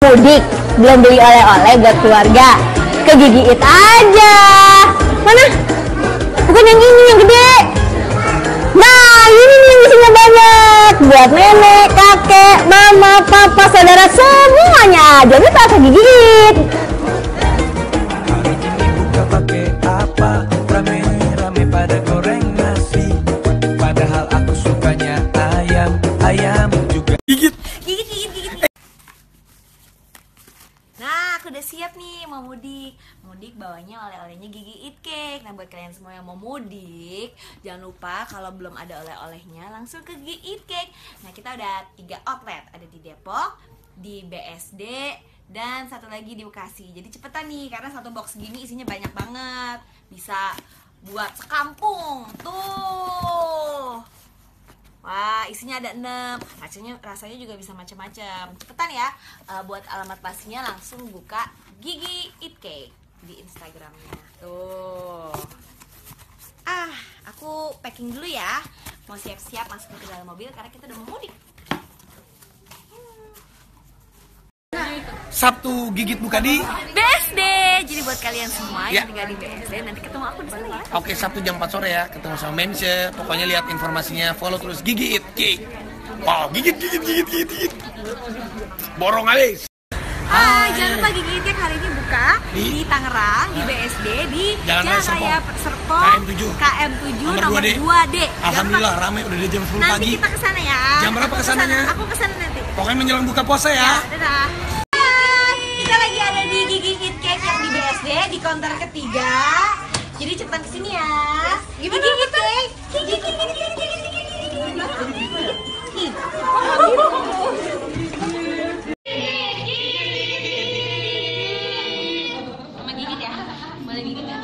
mudik, belum beli oleh-oleh buat keluarga, ke Gigi It aja. Mana? Bukan yang ini, yang gede. Nah, ini nih yang isinya banyak. Buat nenek, kakek, mama, papa, saudara, semuanya. Jangan lupa ke Gigi It. Hari ini buka pakai apa? Rame-rame pada goreng nasi. Padahal aku sukanya ayam juga. Gigit. Nah, aku udah siap nih mau mudik. Mudik bawanya oleh-olehnya Gigi It Cake. Nah, buat kalian semua yang mau mudik, jangan lupa kalau belum ada oleh-olehnya langsung ke Gigi It Cake. Nah, kita udah 3 outlet, ada di Depok, di BSD, dan satu lagi di Bekasi. Jadi cepetan nih, karena satu box gini isinya banyak banget. Bisa buat sekampung. Tuh. Wah, isinya ada 6. Rasanya juga bisa macam-macam. Cepetan ya. Buat alamat pastinya langsung buka Gigi It Cake di Instagramnya. Tuh. Aku packing dulu ya. Mau siap-siap masuk ke dalam mobil karena kita udah mau mudik. Sabtu Gigit buka di BSD. Jadi buat kalian semua Ya. yang tinggal di BSD, nanti ketemu aku di sana ya. Oke, Sabtu jam 4 sore ya, ketemu sama Memse. Pokoknya lihat informasinya, follow terus Gigi It Cake. Wow, gigit. Borong alis. Jangan lupa Gigi It Cake hari ini buka di Tangerang, di BSD, di Jalan Raya Raya Serpong, KM7 nomor 2D. Alhamdulillah ramai udah di jam 10 Nanti pagi. kita kesana ya. Jam berapa kesananya? Aku kesana nanti. Pokoknya menjelang buka puasa ya. Dadah. Hai, kita lagi ada di Gigi It Cake yang di BSD di counter ketiga. Jadi cepetan kesini ya. Gigi It Cake. Sama gigit ya? Boleh gigit ya?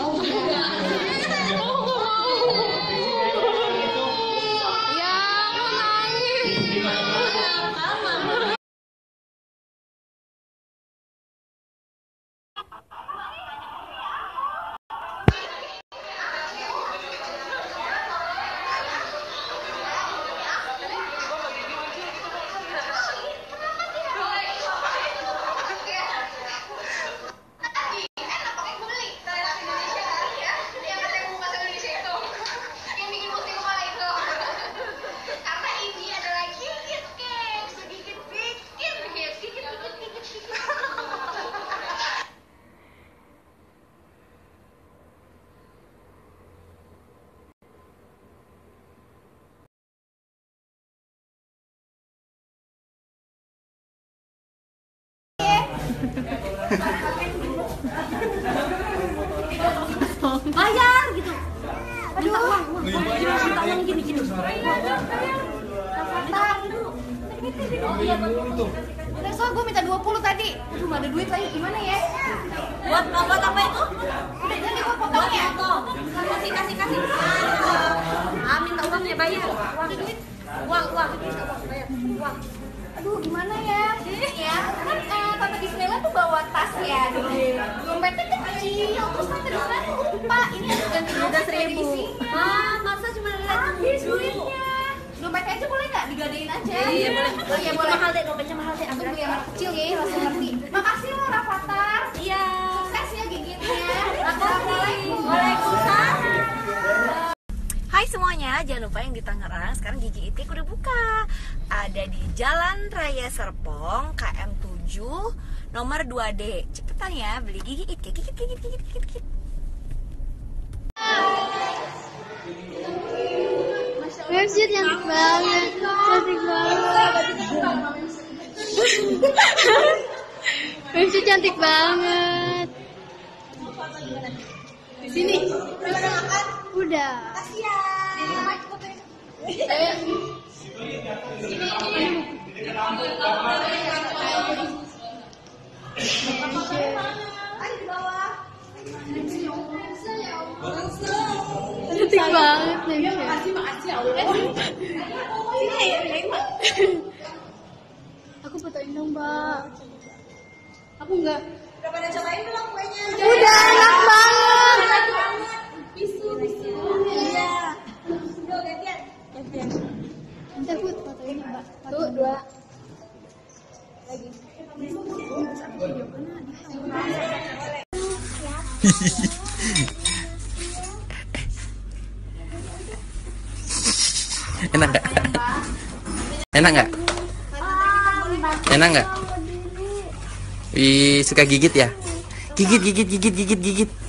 Bayar gitu. Aduh, uang gini. Soal gue minta 20 tadi. Aduh, gak ada duit lagi, gimana ya? Buat apa itu? Udah jadi gue potong ya? Kasih. Minta uangnya bayar. Uang, bayar. Uang. Aduh, gimana ya? Ya, kan Tante Gisela tuh bawa tas ya, dompetnya kecil, terus Tante Gisela tuh lupa. Ini ada ganti dompet dari isinya. Masa cuma Habis duitnya. Dompetnya aja boleh nggak digadein aja? Iya, boleh. Oh iya boleh. Dompetnya mahal deh. Aku beli yang anak kecil ya, langsung ngerti. Makasih lo Rafathar. Iya. Sukses ya gigitnya. Waalaikumsalam. Hai semuanya, jangan lupa yang di Tangerang sekarang Gigi It Cake udah buka. Ada di Jalan Raya Serpong, KM7, nomor 2D. Cepetan ya, beli Gigi It Cake. Gigit. Memsi cantik banget. Memsi cantik banget. Di sini. Udah makan? Udah. Cantik banget Memsi. Aku fotoin dong, Mbak. Aku enggak. Udah pada cobain belum kuenya? Udah enak banget. Bisu. Iya. Udah gantian. Bentar, Put, fotoin ya, Mbak. 1, 2. Lagi. Enak nggak? Enak nggak? Enak nggak? Wih, suka gigit ya? Gigit, gigit, gigit, gigit, gigit.